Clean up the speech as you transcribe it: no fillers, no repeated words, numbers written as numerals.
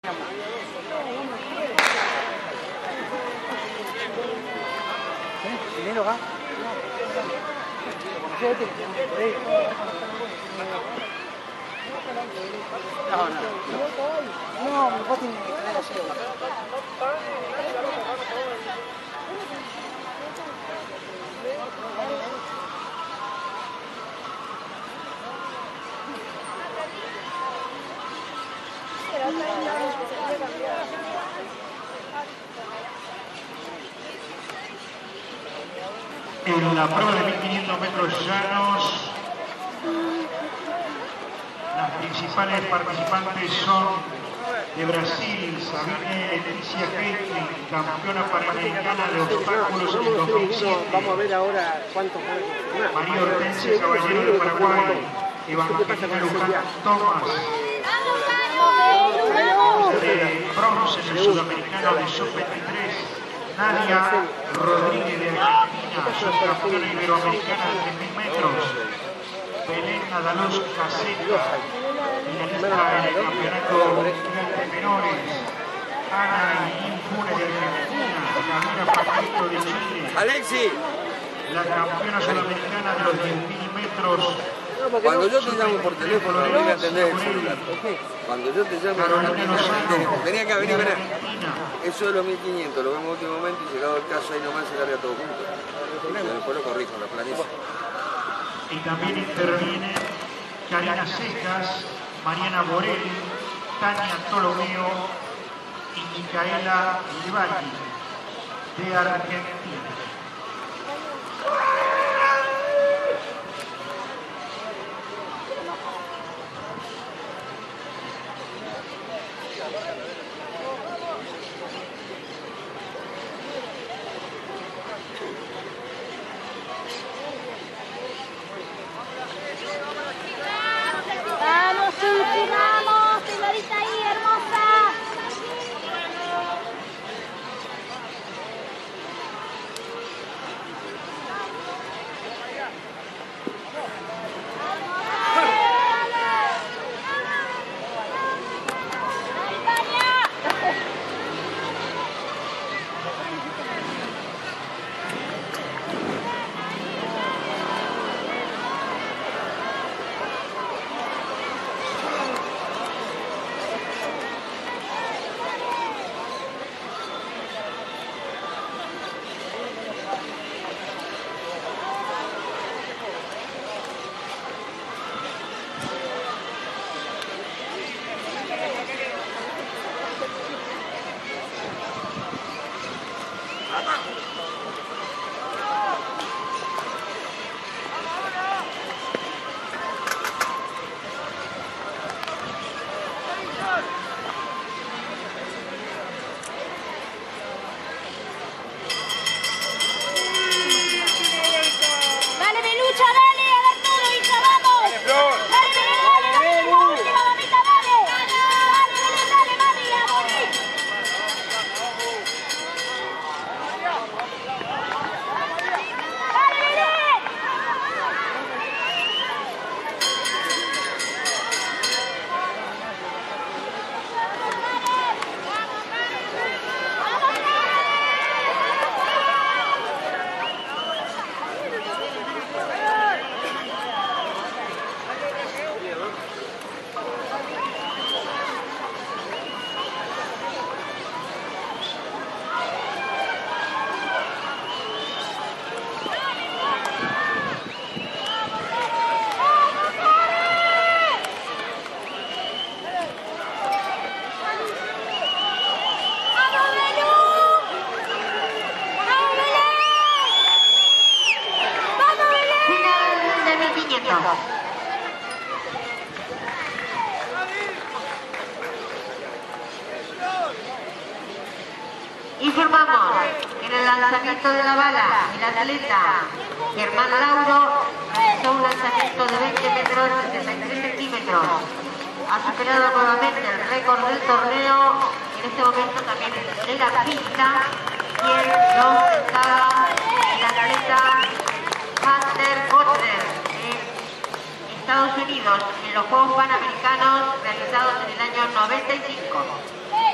¿Dinero acá? No, mi papá tiene que tener así. En la prueba de 1500 metros llanos, las principales participantes son de Brasil, Sabine Leticia Henry, campeona panamericana de obstáculos en 2007. Vamos a ver ahora cuántos. María Hortensia Caballero de Paraguay, Evangelina Luján Thomas, de bronce en el sudamericano de sub-23, Nadia Rodríguez de Argentina, subcampeona iberoamericana de 3000 metros, Belén Nadaluz Caseta, finalista en el campeonato mundial de menores, Ana Yin Funes de Argentina, Camila Paquito de Chile, Alexi, la campeona sudamericana de los 10.000 metros. cuando yo te llamo por teléfono, no voy a atender el celular. Cuando yo te llamo por teléfono, tenía que venir, verá. Eso es los 1500, lo vemos en último momento y llegado el caso ahí nomás se larga todo junto. Después lo corrijo, lo planifico. Y también intervienen Karina Secas, Mariana Borel, Tania Tolomeo y Micaela Livaldi de Argentina. ¡Vamos, señorita ahí, hermosa! Informamos que en el lanzamiento de la bala, el atleta Germán Lauro realizó un lanzamiento de 20 metros de 63 centímetros. Ha superado nuevamente el récord del torneo. En este momento también de la pista, quien lo estaba el atleta Hunter Butler de Estados Unidos en los Juegos Panamericanos realizados en el año 95.